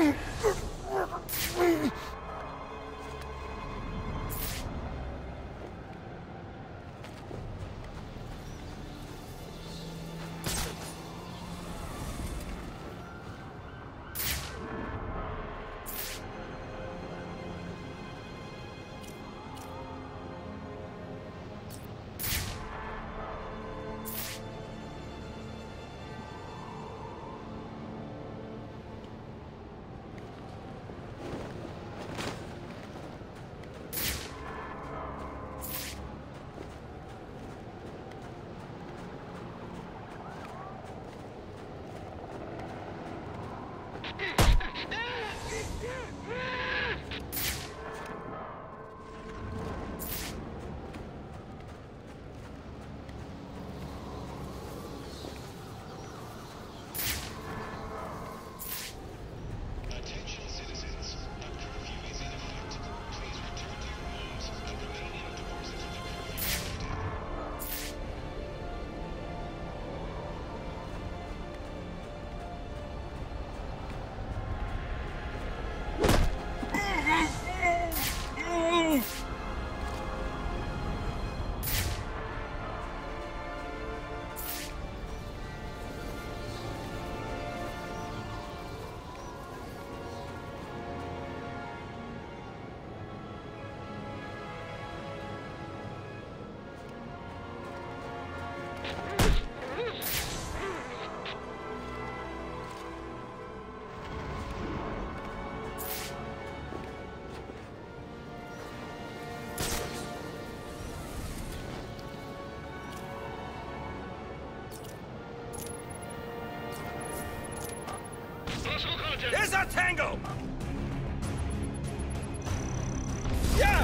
There's our tango! Yeah!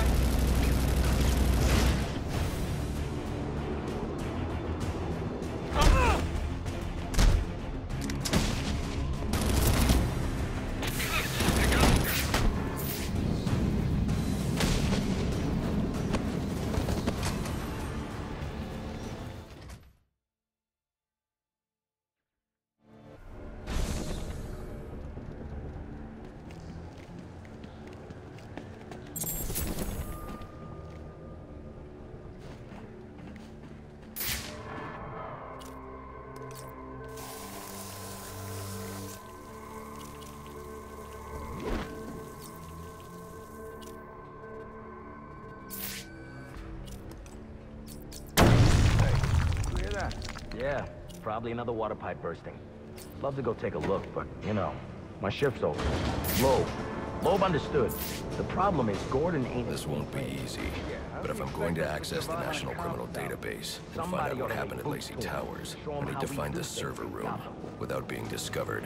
Yeah, probably another water pipe bursting. Love to go take a look, but, you know, my shift's over. Loeb understood. The problem is Gordon ain't... This won't be easy, but if I'm going to access the National Criminal Database and find out what happened at Lacey Towers, I need to find the server room without being discovered.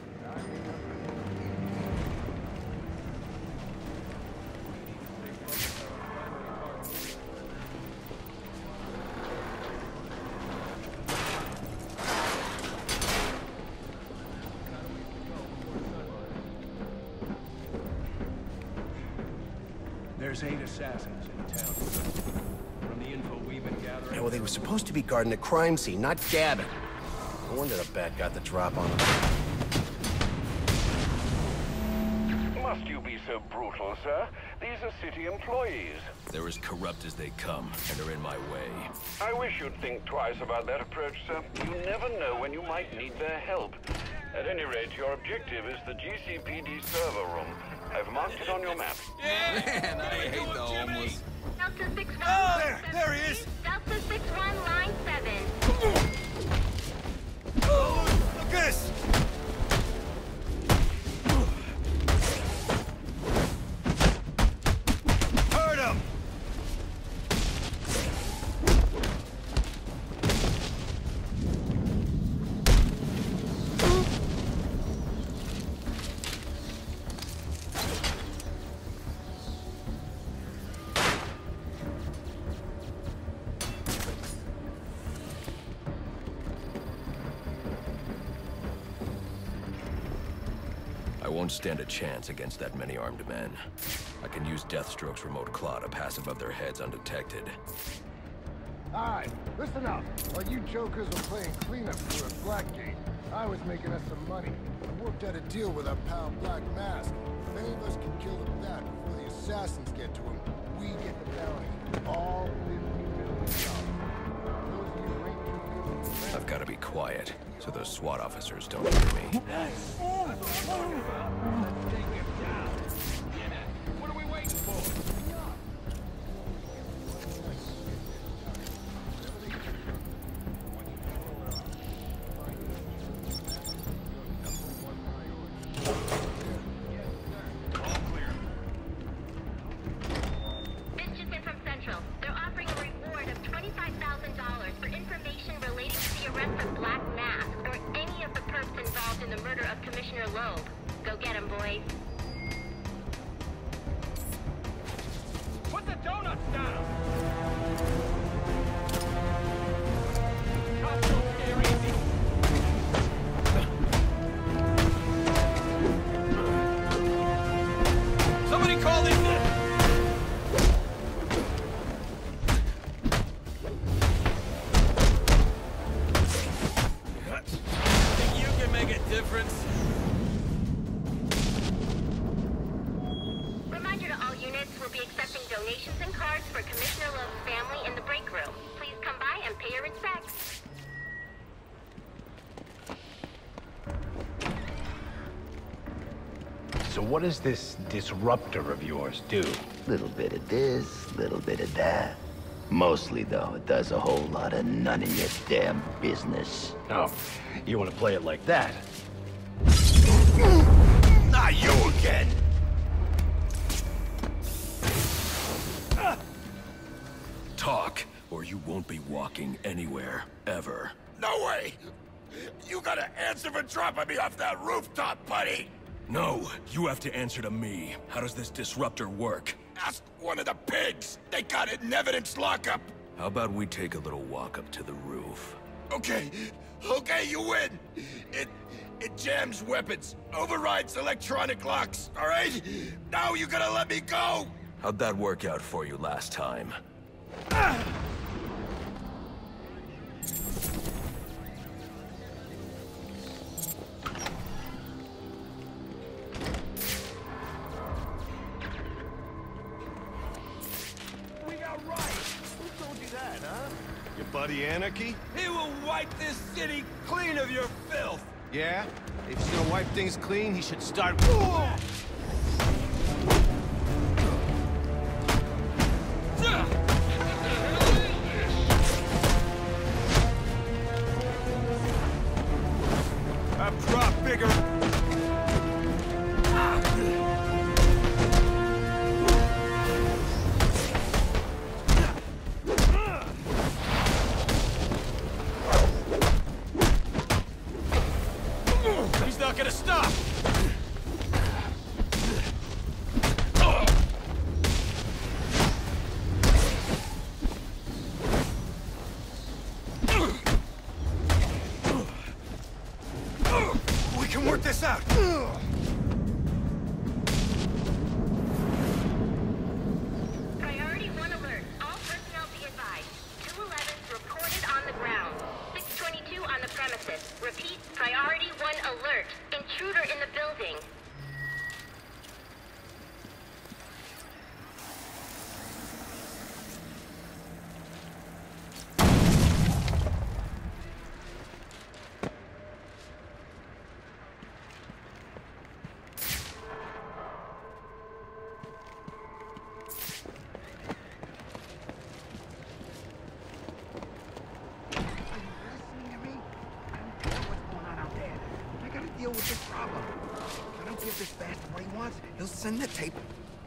There's 8 assassins in town. From the info we've been gathering... Yeah, well, they were supposed to be guarding the crime scene, not gabbing. No wonder the bat got the drop on them. Must you be so brutal, sir? These are city employees. They're as corrupt as they come, and they're in my way. I wish you'd think twice about that approach, sir. You never know when you might need their help. At any rate, your objective is the GCPD server room. I've marked it on your map. Man, I hate the homeless. Delta 61. Oh, there he is! Delta 61, line 7. Oh, look at this! Hurt him! I won't stand a chance against that many armed men. I can use Deathstroke's remote claw to pass above their heads undetected. Alright, listen up. While you jokers were playing cleanup here at Blackgate, I was making us some money. worked out a deal with our pal Black Mask. If any of us can kill the bat before the assassins get to him, we get the bounty. All $50 million. Those of you who ain't too busy. I've got to be quiet, so those SWAT officers don't hear me. What are we waiting for? This just in from Central. They're offering a reward of $25,000 for information relating to the arrest of Black Mask or any of the perps involved in the murder of Commissioner Loeb. Go get 'em, boys. Put the donuts down! Cops don't scare easy. Somebody call in! Think you can make a difference? Reminder to all units, we'll be accepting donations and cards for Commissioner Loeb's family in the break room. Please come by and pay your respects. So what does this disruptor of yours do? Little bit of this, little bit of that. Mostly, though, it does a whole lot of none of your damn business. Oh, you want to play it like that? Not you again! Talk, or you won't be walking anywhere, ever. No way! You gotta answer for dropping me off that rooftop, buddy! No, you have to answer to me. How does this disruptor work? Ask one of the pigs! They got it in evidence lockup! How about we take a little walk up to the roof? Okay, you win! It jams weapons, overrides electronic locks, alright? Now you gotta let me go! How'd that work out for you last time? We got right! Who told you that, huh? Your buddy Anarchy? He will wipe this city clean of your filth! Yeah? If he's gonna wipe things clean, he should start... I've dropped bigger... He's not gonna stop! We can work this out! Priority 1 alert. All personnel be advised. 211's reported on the ground. 622 on the premises. Repeat, priority 1 alert. Intruder in the building. Deal with this problem. If I don't give this bastard what he wants, he'll send the tape.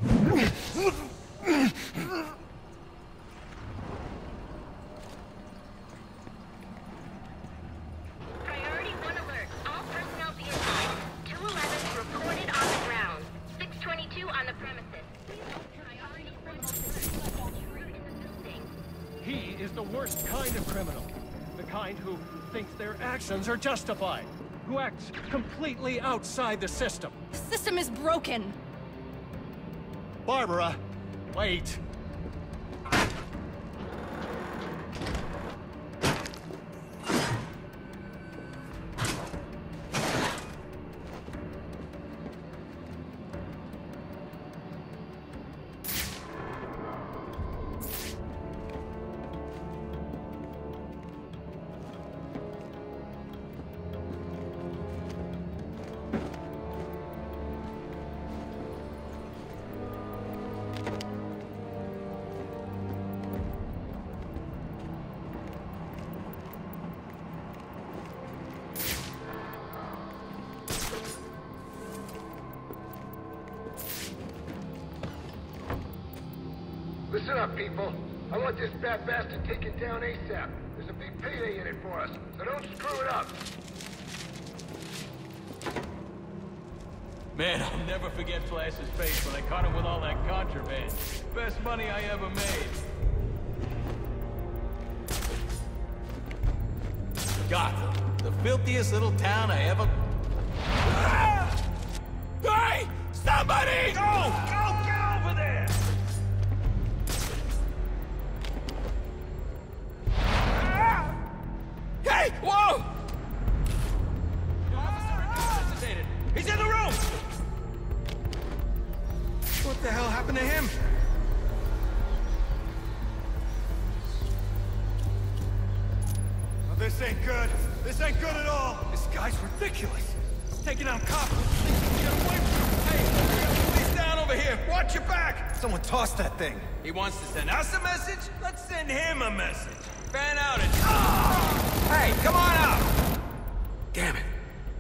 Priority 1 alert. All personnel be advised. 211's reported on the ground. 622 on the premises. Priority 1 alert. Intruder in the building. He is the worst kind of criminal. The kind who thinks their actions are justified. Who acts completely outside the system. The system is broken. Barbara, wait. Listen up, people. I want this bad bastard taken down ASAP. There's a big payday in it for us, so don't screw it up. Man, I'll never forget Flash's face when I caught him with all that contraband. Best money I ever made. Gotham, the filthiest little town I ever... Ah! Hey! Somebody! Go! Go! Get over there! Ah! Hey! Whoa! The officer incapacitated. He's in the room! What the hell happened to him? This ain't good. This ain't good at all. This guy's ridiculous. He's taking out cops. Get away from him. Hey, we got police down over here. Watch your back. Someone tossed that thing. He wants to send us a message? Let's send him a message. Fan out and... Oh! Hey, come on out. Damn it.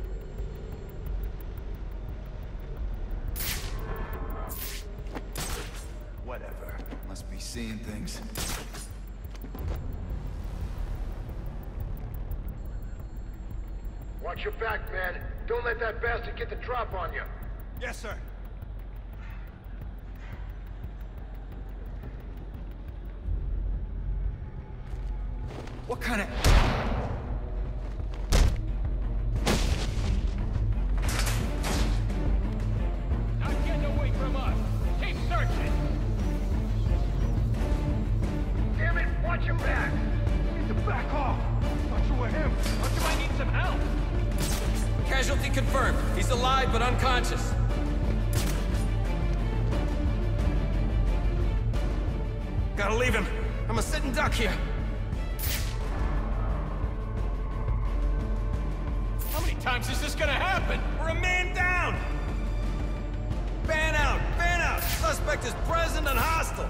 Whatever. Must be seeing things. Watch your back, man. Don't let that bastard get the drop on you. Yes, sir. What kind of... Not getting away from us. Keep searching. Damn it, watch your back. Need to back off. Not sure with him. Don't you might need some help? Casualty confirmed. He's alive but unconscious. Gotta leave him. I'm a sitting duck here. How many times is this gonna happen? We're a man down! Fan out! Fan out! Suspect is present and hostile.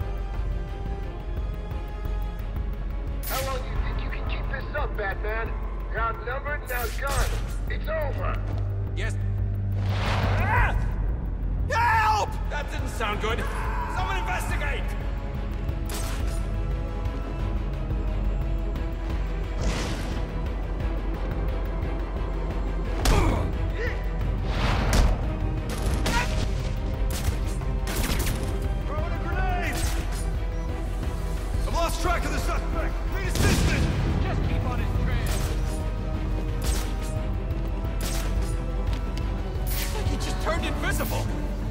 How long do you think you can keep this up, Batman? You're outnumbered and outgunned. It's over. Yes. Ah! Help! That didn't sound good. Someone investigate! Throwing a grenade! I've lost track of the suspect. Need assistance! Just keep on his trail. Like he just turned invisible.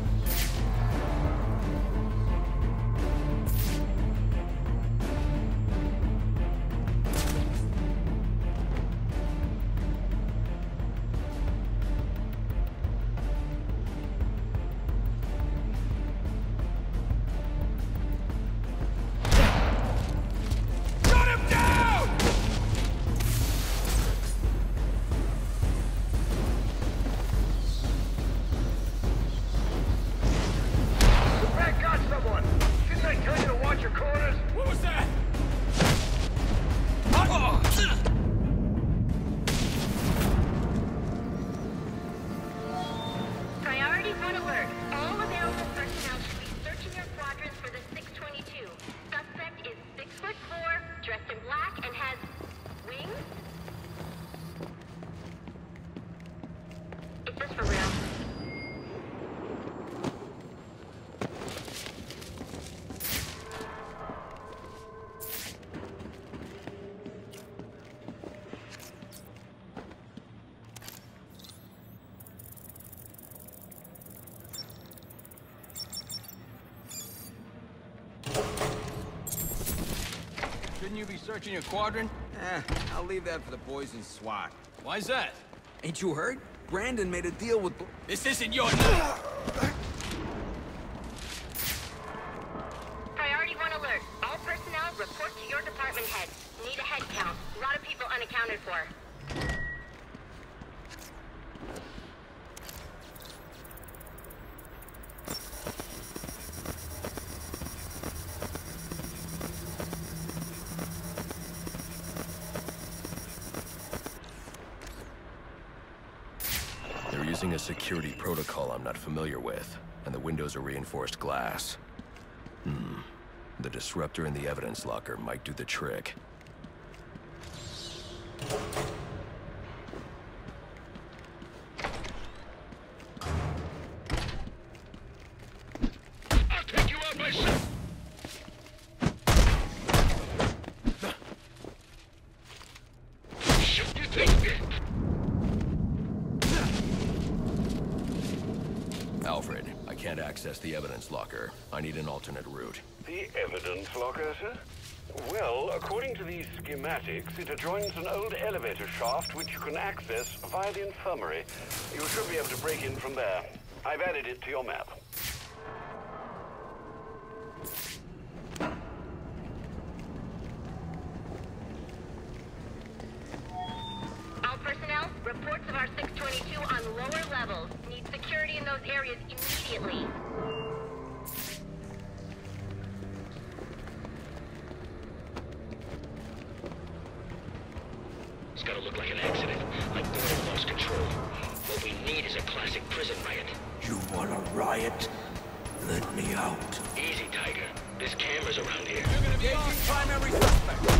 Shouldn't you be searching your quadrant? I'll leave that for the boys in SWAT. Why's that? Ain't you heard? Brandon made a deal with... This isn't your night! Priority 1 alert. All personnel report to your department head. Need a head count. A lot of people unaccounted for. They're using a security protocol I'm not familiar with, and the windows are reinforced glass. The disruptor in the evidence locker might do the trick. I'll take you out myself! Shoot, you think? Alfred, I can't access the evidence locker. I need an alternate route. The evidence locker, sir? Well, according to these schematics, it adjoins an old elevator shaft which you can access via the infirmary. You should be able to break in from there. I've added it to your map. All personnel, reports of our 622 on lower levels. Need security in those areas immediately. It's gotta look like an accident, like the one lost control. What we need is a classic prison riot. You want a riot? Let me out. Easy, Tiger. There's cameras around here. You're gonna be our primary suspect.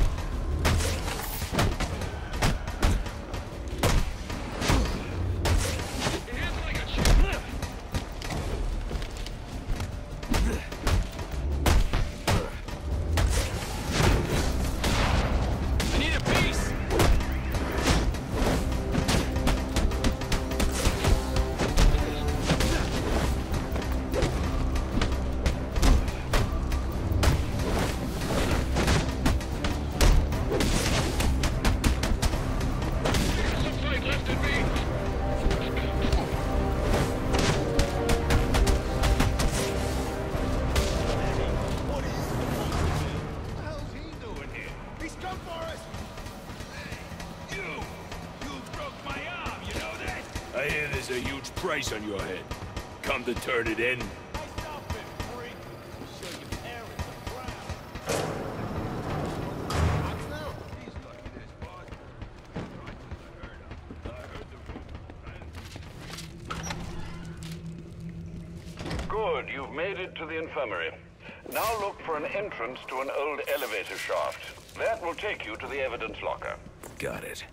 I hear there's a huge price on your head. Come to turn it in? Good, you've made it to the infirmary. Now look for an entrance to an old elevator shaft. That will take you to the evidence locker. Got it.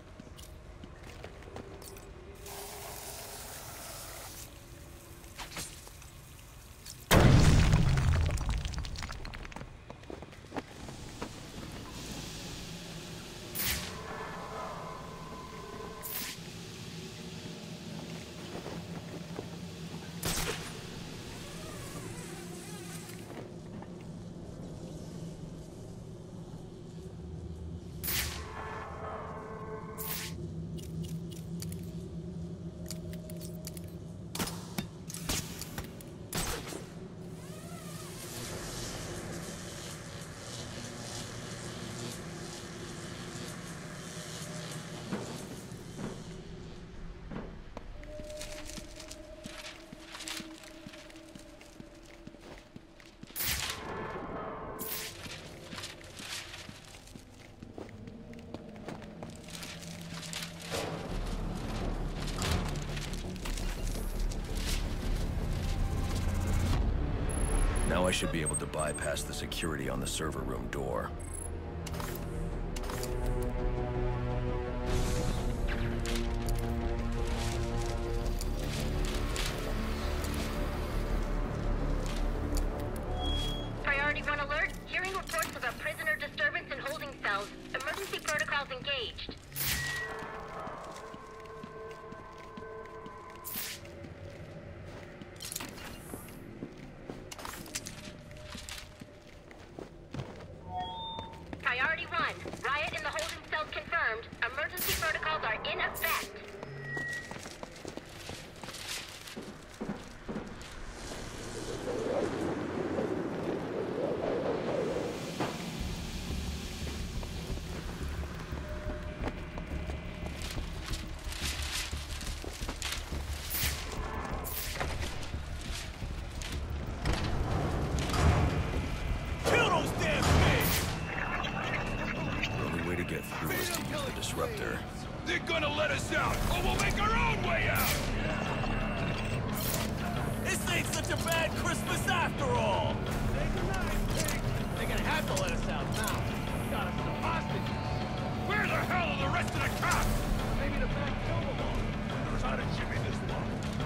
Now I should be able to bypass the security on the server room door. Priority 1 alert. Hearing reports of a prisoner disturbance in holding cells. Emergency protocols engaged. Priority 1. Riot in the holding cells confirmed. Emergency protocols are in effect. Disruptor. They're gonna let us out, or we'll make our own way out! This ain't such a bad Christmas after all! Say goodnight, pig. They can to let us out now. Got us some hostages. Where the hell are the rest of the cops? Maybe the back killed them all. Never had a Jimmy this long.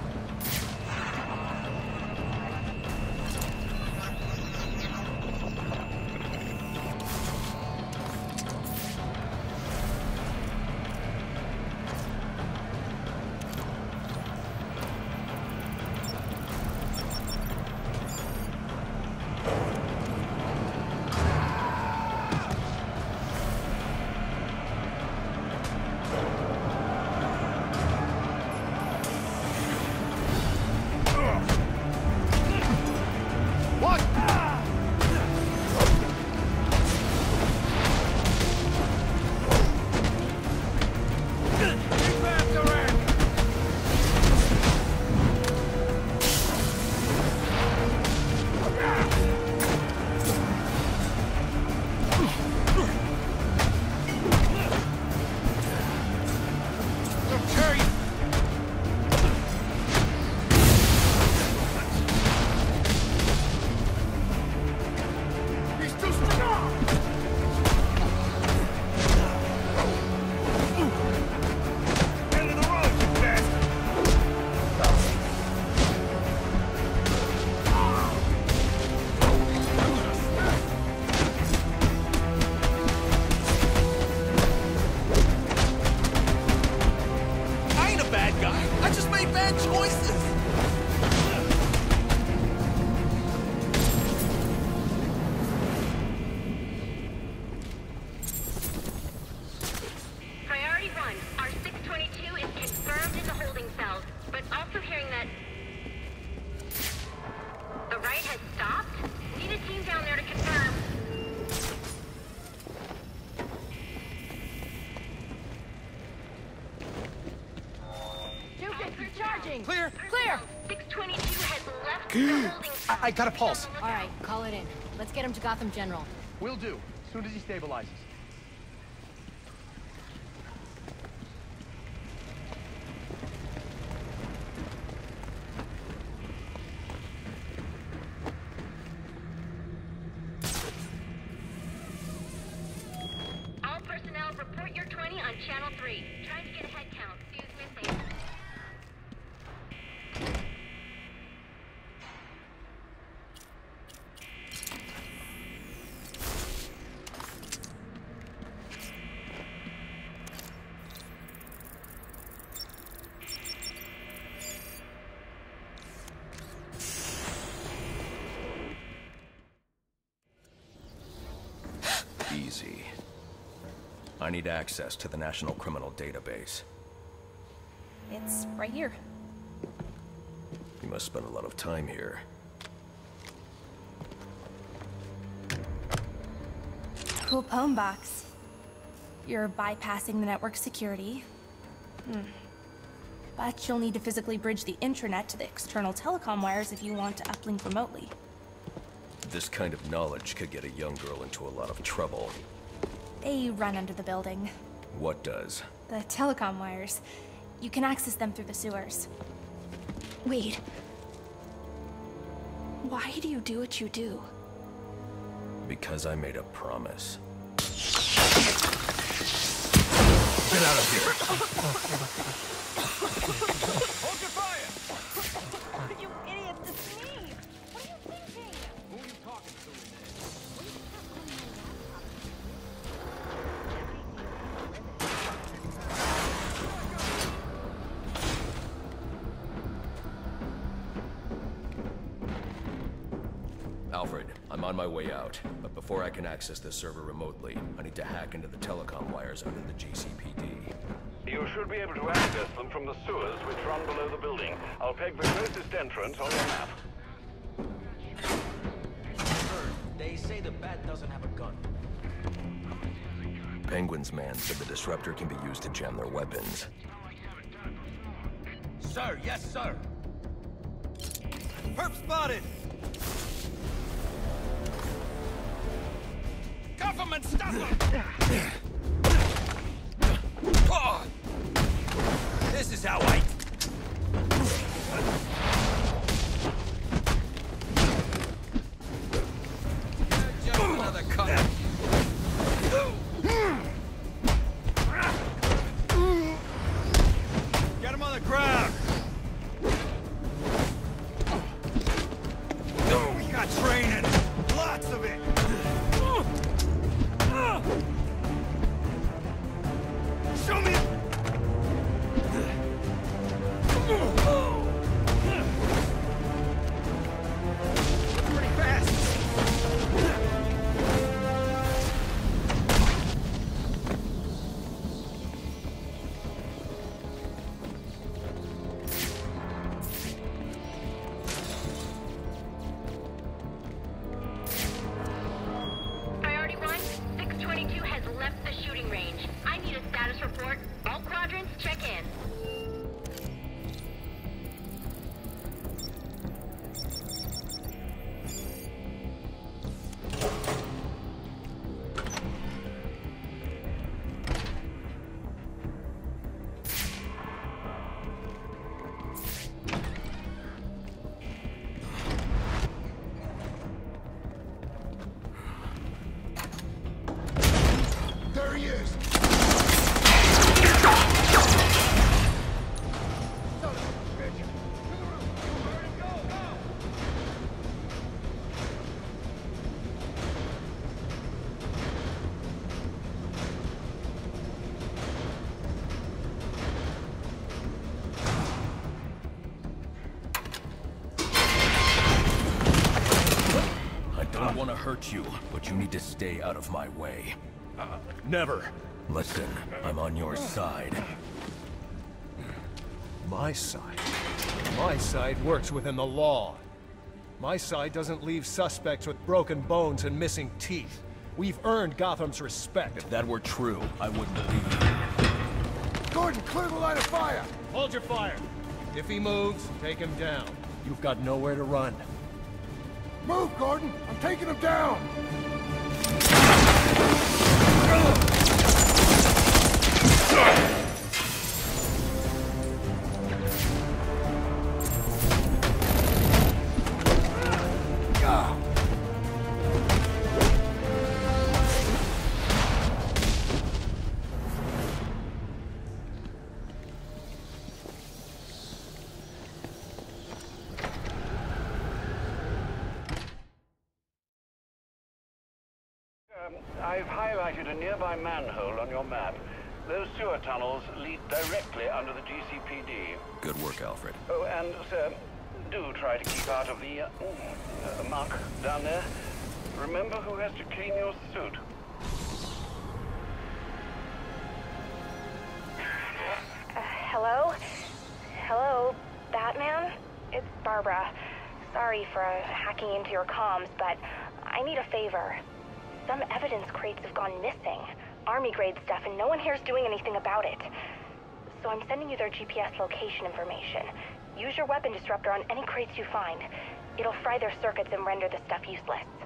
Clear! Clear! 622 has left the building. I got a pulse. All right, call it in. Let's get him to Gotham General. Will do, as soon as he stabilizes. All personnel, report your 20 on Channel 3. Trying to get a head count. See who's missing. Easy. I need access to the National Criminal Database. It's right here. You must spend a lot of time here. Cool poem box. You're bypassing the network security. But you'll need to physically bridge the intranet to the external telecom wires if you want to uplink remotely. This kind of knowledge could get a young girl into a lot of trouble. They run under the building. What does? The telecom wires. You can access them through the sewers. Wait. Why do you do what you do? Because I made a promise. Get out of here! Hold your fire! You idiot, it's me! What are you thinking? Who are you talking to in Alfred, I'm on my way out, but before I can access this server remotely, I need to hack into the telecom wires under the GCPD. You should be able to access them from the sewers which run below the building. I'll peg the closest entrance on your map. They say the Bat doesn't have a gun. Penguin's man said the disruptor can be used to jam their weapons. Sir, yes, sir. Perp spotted! Government, stop him! This is how I... Just another another cut. Get him on the ground! We got training! Lots of it! Show me! Pretty fast! Priority 1, 622 has left the shooting range. I need a status report. All quadrants, check in. There he is! I don't want to hurt you, but you need to stay out of my way. Never. Listen, I'm on your side. My side? My side works within the law. My side doesn't leave suspects with broken bones and missing teeth. We've earned Gotham's respect. If that were true, I wouldn't leave you. Gordon, clear the line of fire! Hold your fire. If he moves, take him down. You've got nowhere to run. Move, Gordon! I'm taking him down! I've highlighted a nearby manhole on your map. Those sewer tunnels lead directly under the GCPD. Good work, Alfred. Oh, and, sir, do try to keep out of the muck down there. Remember who has to clean your suit. Hello? Hello, Batman? It's Barbara. Sorry for hacking into your comms, but I need a favor. Some evidence crates have gone missing. Army-grade stuff, and no one here's doing anything about it. So I'm sending you their GPS location information. Use your weapon disruptor on any crates you find. It'll fry their circuits and render the stuff useless.